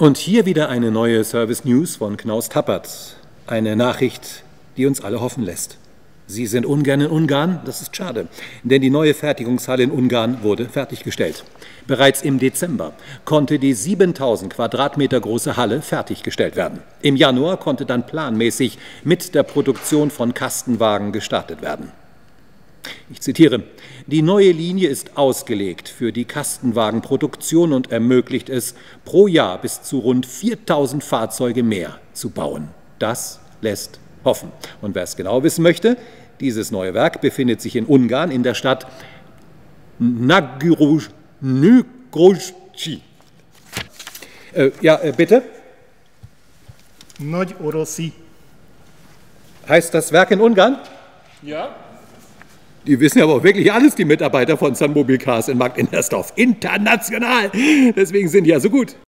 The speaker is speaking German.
Und hier wieder eine neue Service News von Knaus Tappert. Eine Nachricht, die uns alle hoffen lässt. Sie sind ungern in Ungarn, das ist schade, denn die neue Fertigungshalle in Ungarn wurde fertiggestellt. Bereits im Dezember konnte die 7000 Quadratmeter große Halle fertiggestellt werden. Im Januar konnte dann planmäßig mit der Produktion von Kastenwagen gestartet werden. Ich zitiere: Die neue Linie ist ausgelegt für die Kastenwagenproduktion und ermöglicht es, pro Jahr bis zu rund 4000 Fahrzeuge mehr zu bauen. Das lässt hoffen. Und wer es genau wissen möchte, dieses neue Werk befindet sich in Ungarn in der Stadt Nagyrusci. Bitte? Nagyorossi. Heißt das Werk in Ungarn? Ja. Die wissen ja aber auch wirklich alles, die Mitarbeiter von Sun Mobile Cars in Markt Innersdorf. International. Deswegen sind die ja so gut.